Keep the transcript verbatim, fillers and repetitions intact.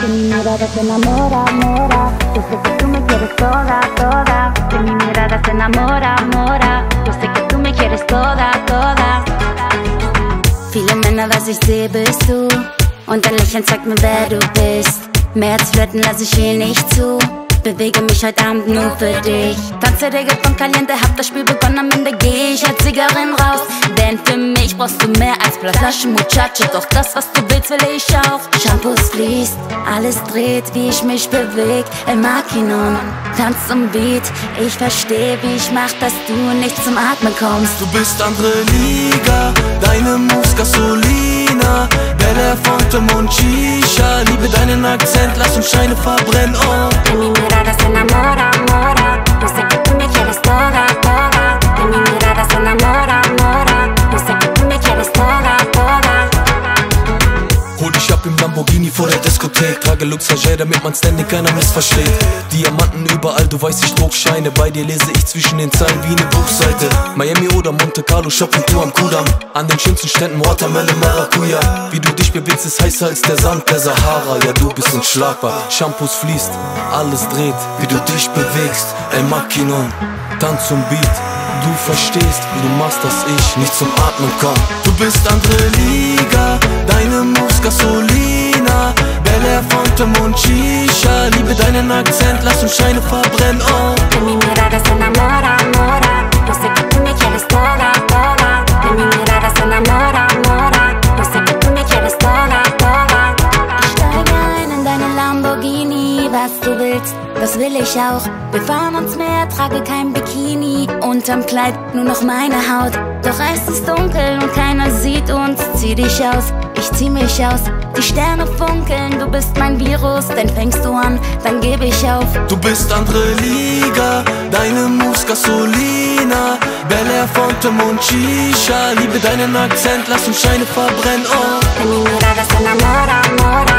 mi mirada se enamora, amora. Yo sé que tú me quieres toda, toda. De mi mirada se enamora, amora. Yo sé que tú me quieres toda, toda. Viele Männer, was ich sehe, bist du. Und dein Lächeln zeigt mir, wer du bist. Mehr als flirten lass ich hier nicht zu. Bewege mich heute Abend nur für dich. Tanze Reggaeton Caliente, hab das Spiel begonnen, am Ende geh ich als Siegerin raus. Denn für mich brauchst du mehr als Flaschen Muchacho. Doch das, was du willst, will ich auch. Shampoos fließt, alles dreht, wie ich mich beweg. El Makinon, Tanz zum Beat. Ich versteh, wie ich mach, dass du nicht zum Atmen kommst. Du bist andere Liga, deine Moves Gasolina. Belle Fonte Monchicha, liebe deinen Akzent, lass uns Scheine verbrennen, oh. De mi mirada se enamora, amora. Yo sé que tú me quieres toda, toda. De mi mirada se enamora, amora. Yo sé que tú me quieres toda, toda. Hol dich ab im Lamborghini vor der Diskothek. Trage Luxagé, damit man Standing keiner missversteht. Diamanten überall, du weißt, ich Druckscheine. Bei dir lese ich zwischen den Zeilen wie eine Buchseite. Miami oder Monte Carlo, Shopping-Tour am Kudamm. An den schönsten Ständen Watermelon, Maracuja. Wie du dich bewegst, ist heißer als der Sand der Sahara. Ja, du bist unschlagbar, Shampoos fließt, alles dreht. Wie du dich bewegst, El Makinon, Tanz zum Beat. Du verstehst, wie du machst, dass ich nicht zum Atmen komm. Du bist andere Liga, deine Moves Gasolina. Belle Fonte Monchicha, liebe deinen Akzent, lass uns Scheine verbrennen, oh. De mi mirada se enamora, amora. Yo sé que tú me quieres toda, toda. De mi mirada se enamora, amora. Yo sé que tú me quieres toda, toda. Ich steige ein in deinen Lamborghini, was du willst, das will ich auch. Wir fahren ans Meer, trage kein Bikini. Unterm Kleid nur noch meine Haut. Doch es ist dunkel und keiner sieht uns. Zieh dich aus, ich zieh mich aus. Die Sterne funkeln, du bist mein Virus. Denn fängst du an, dann geb ich auf. Du bist andere Liga, deine Moves Gasolina. Belle Fonte Monchicha, liebe deinen Akzent, lass uns Scheine verbrennen, oh. De mi mirada se enamora, amora.